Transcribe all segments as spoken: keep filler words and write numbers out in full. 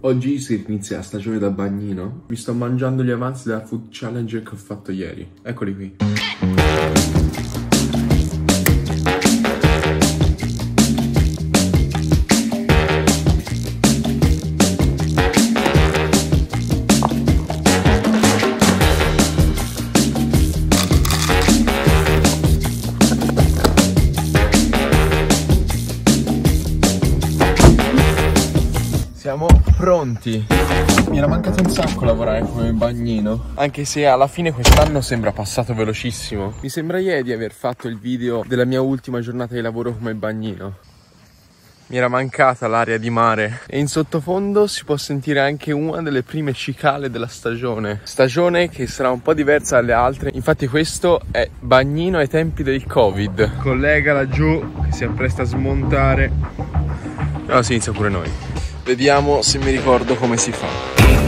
Oggi si inizia la stagione da bagnino. Mi sto mangiando gli avanzi della food challenge che ho fatto ieri. Eccoli qui. Siamo pronti. Mi era mancato un sacco lavorare come bagnino, anche se alla fine quest'anno sembra passato velocissimo. Mi sembra ieri di aver fatto il video della mia ultima giornata di lavoro come bagnino. Mi era mancata l'aria di mare e in sottofondo si può sentire anche una delle prime cicale della stagione. Stagione che sarà un po' diversa dalle altre. Infatti questo è bagnino ai tempi del Covid. Collega laggiù che si appresta a smontare. Allora si inizia pure noi. Vediamo se mi ricordo come si fa.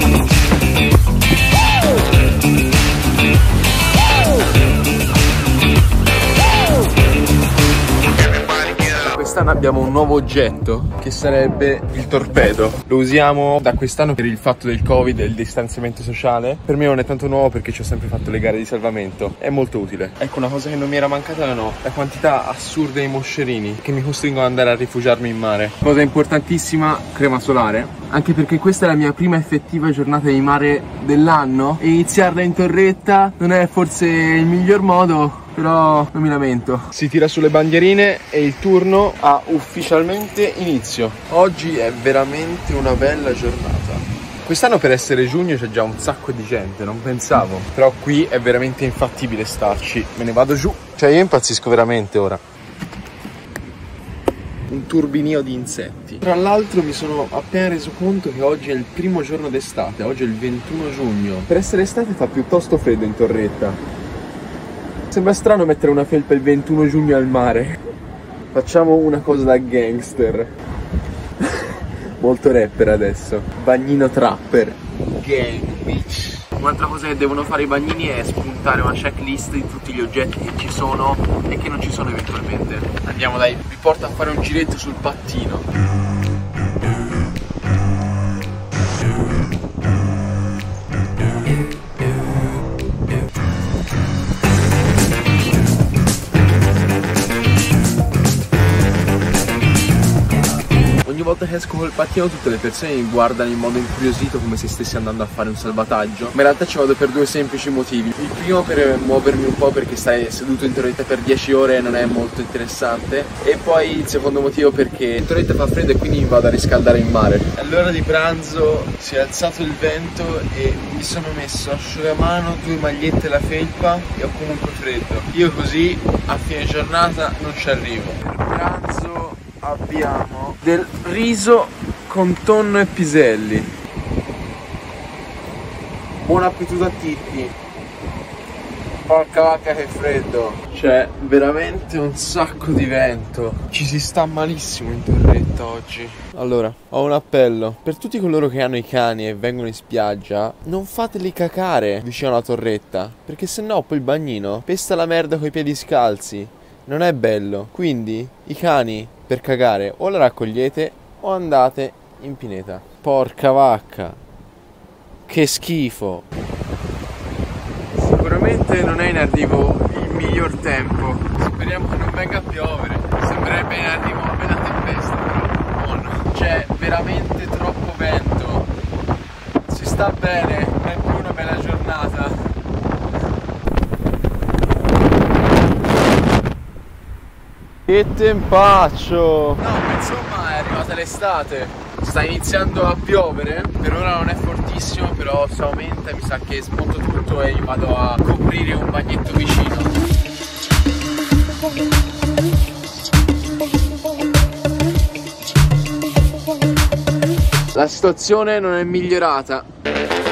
Quest'anno abbiamo un nuovo oggetto che sarebbe il torpedo. Lo usiamo da quest'anno per il fatto del Covid e il distanziamento sociale. Per me non è tanto nuovo perché ci ho sempre fatto le gare di salvamento. È molto utile. Ecco, una cosa che non mi era mancata erano la quantità assurda di moscerini che mi costringono ad andare a rifugiarmi in mare. Cosa importantissima, crema solare. Anche perché questa è la mia prima effettiva giornata di mare dell'anno e iniziarla in torretta non è forse il miglior modo, però non mi lamento. Si tira sulle bandierine e il turno ha ufficialmente inizio. Oggi è veramente una bella giornata. Quest'anno per essere giugno c'è già un sacco di gente, non pensavo. Però qui è veramente infattibile starci. Me ne vado giù. Cioè io impazzisco veramente ora. Un turbinio di insetti. Tra l'altro mi sono appena reso conto che oggi è il primo giorno d'estate. Oggi è il ventuno giugno. Per essere estate fa piuttosto freddo in torretta. Sembra strano mettere una felpa il ventuno giugno al mare. Facciamo una cosa da gangster. Molto rapper adesso. Bagnino trapper. Gang, bitch. Un'altra cosa che devono fare i bagnini è spuntare una checklist di tutti gli oggetti che ci sono e che non ci sono eventualmente. Andiamo dai, vi porto a fare un giretto sul pattino. Ogni volta che esco col pattino tutte le persone mi guardano in modo incuriosito come se stessi andando a fare un salvataggio. Ma in realtà ci vado per due semplici motivi. Il primo per muovermi un po' perché stai seduto in torretta per dieci ore e non è molto interessante. E poi il secondo motivo perché in torretta fa freddo e quindi mi vado a riscaldare in mare. All'ora di pranzo si è alzato il vento e mi sono messo asciugamano, due magliette e la felpa e ho comunque freddo. Io così a fine giornata non ci arrivo. Per pranzo abbiamo del riso con tonno e piselli. Buon appetito a tutti. Porca vacca che freddo. C'è veramente un sacco di vento. Ci si sta malissimo in torretta oggi. Allora, ho un appello per tutti coloro che hanno i cani e vengono in spiaggia: non fateli cacare vicino alla torretta, perché sennò poi il bagnino pesta la merda coi piedi scalzi. Non è bello. Quindi i cani per cagare o la raccogliete o andate in pineta. Porca vacca, che schifo. Sicuramente non è in arrivo il miglior tempo. Speriamo che non venga a piovere. Sembrerebbe in arrivo una bella tempesta, però oh no. C'è veramente troppo vento. Si sta bene, non è più una bella giornata. Che tempaccio! No, ma insomma è arrivata l'estate. Sta iniziando a piovere. Per ora non è fortissimo, però se aumenta mi sa che smonto tutto e mi vado a coprire un bagnetto vicino. La situazione non è migliorata.